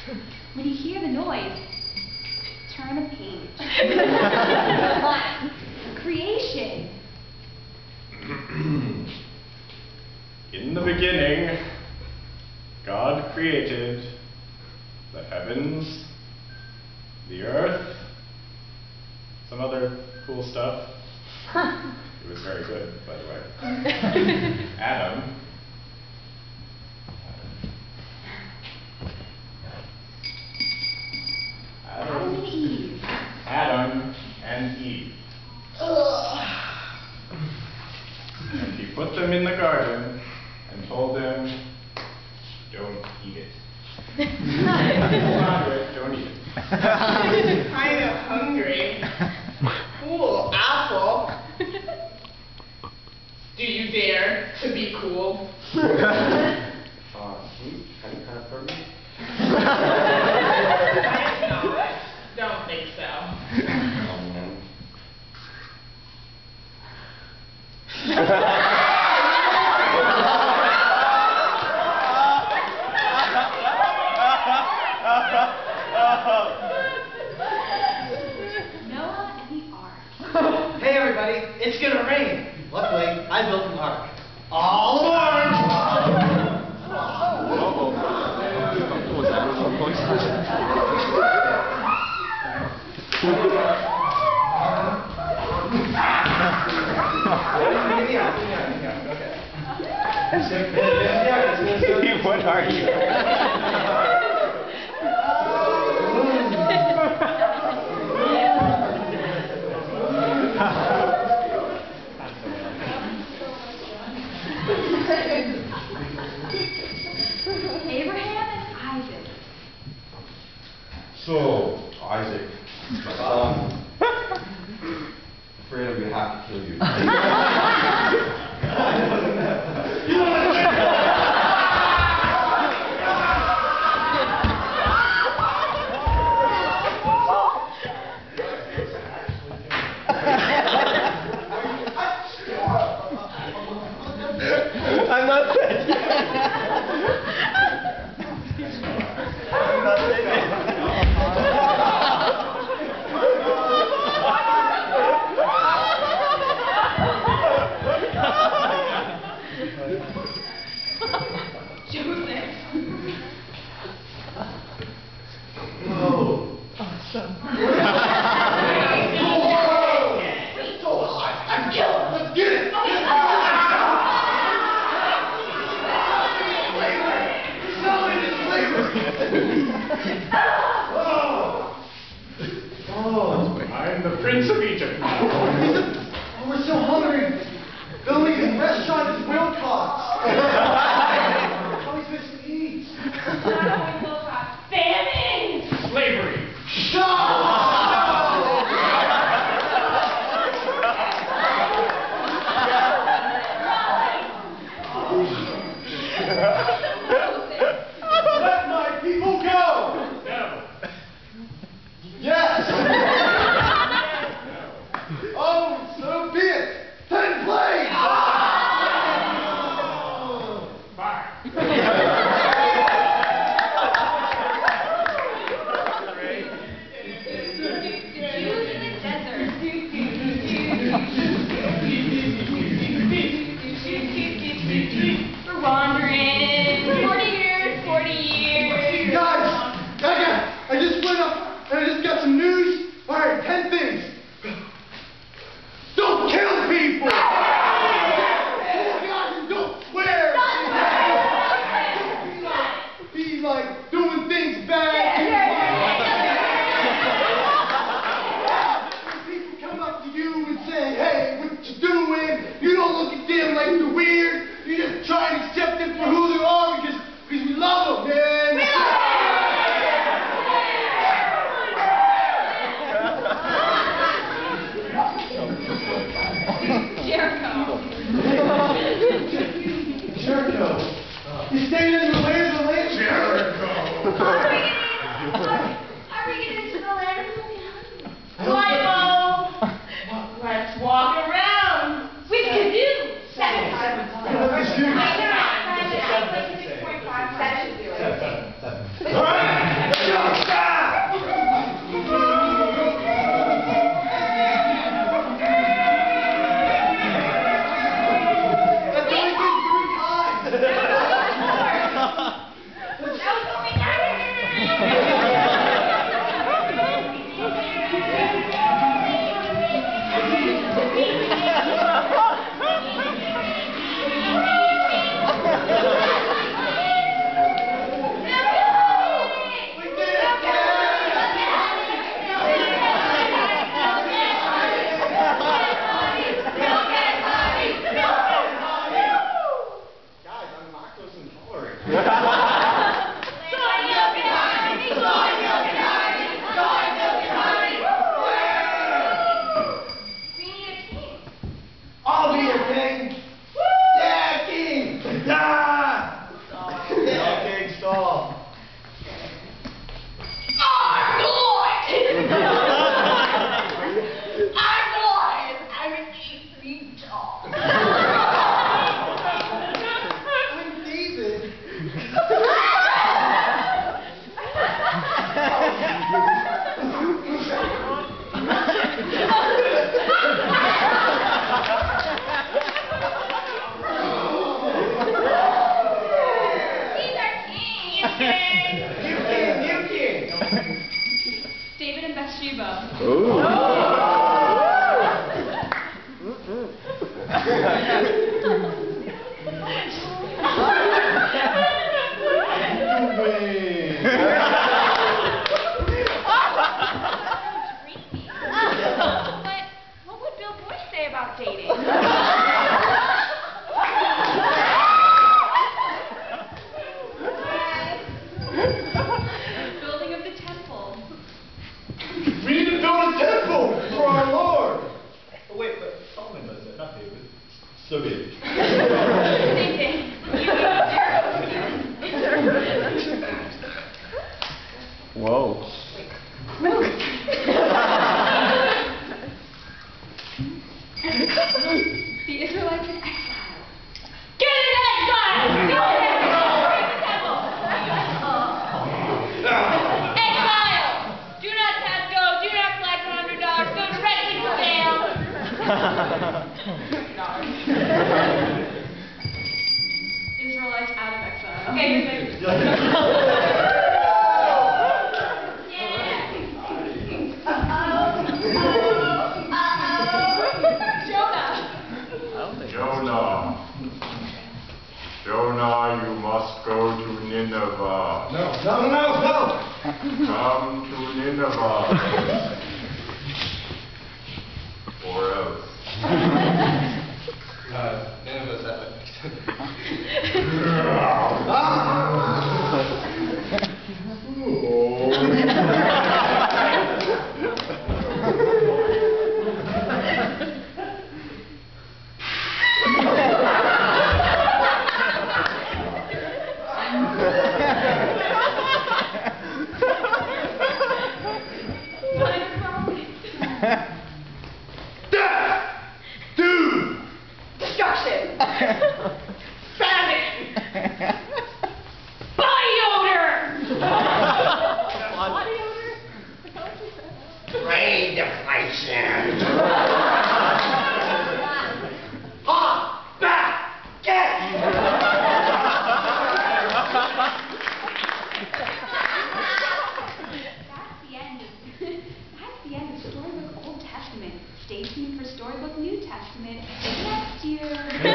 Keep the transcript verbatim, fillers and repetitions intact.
When you hear the noise, turn a page. Creation. In the beginning, God created the heavens, the earth, some other cool stuff. It was very good, by the way. Adam. Adam and Eve. Adam and Eve. And he put them in the garden and told them, don't eat it. Margaret, don't eat it. I'm kind of hungry. Cool, apple. Do you dare to be cool? Uh, hmm, kind of, kind of permanent? I'm not. Don't think so. Noah and the Ark. Hey everybody, it's gonna rain. Luckily, I built an ark. All aboard! What are you? Abraham and Isaac. So, Isaac, um, afraid I'm gonna have to kill you. I'm not dead. I'm not dead. Joseph. Oh. Awesome. So hot. I'm killing. Let's get it. I'm the Prince of Egypt now. Oh, we're so hungry. The only restaurant is Wilcox. How are we supposed to eat? Famine. Slavery. Let my people go. No. Yes. Oh, so be it. Ten plagues. Fire. Jews in the desert. We're wandering. Forty years, forty years. Guys, I got, I just went up and I just got some news. All right, ten things. Don't kill people. Oh God, and don't swear. Don't be like, be like doing things bad. When people come up to you and say, hey, what you doing? You don't look at them like you're weird. You just try and accept them for who they are because, because we love them, man. Jericho. Jericho. You stayed in the land of the land. Jericho. What are we gonna eat New king, new king. David and Bathsheba. But what would Bill Boyce say about dating? Building of the temple. We need to build a temple for our Lord. Oh, wait, but Solomon does that, not David. So be it. Same thing. Whoa. The Israelites in exile. Get in exile! Go ahead! Bring the temple! Exile! Do not have go, do not collect one hundred dollars, go directly to jail! Israelites out of exile. Okay, you're good. Jonah. Jonah, you must go to Nineveh. No, no, no, no. Come to Nineveh. Or else. Uh, Nineveh's that way. Death! Doom! Destruction. Famine. Body odor! Body odor? Trade deflation. Ah! Back! Get! That's the end of that's the end of Storybook Old Testament. Stay tuned for Storybook New Testament next year.